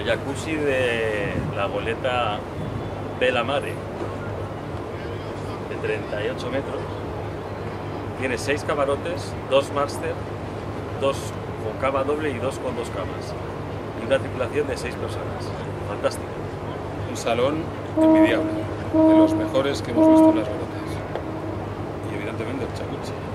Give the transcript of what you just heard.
jacuzzi de la goleta Bella Mare, de 38 metros. Tiene 6 camarotes, 2 máster, 2 con cama doble y 2 con 2 camas. Y una tripulación de 6 personas. Fantástico. Un salón envidiable, de los mejores que hemos visto en las golotas. Y evidentemente el jacuzzi.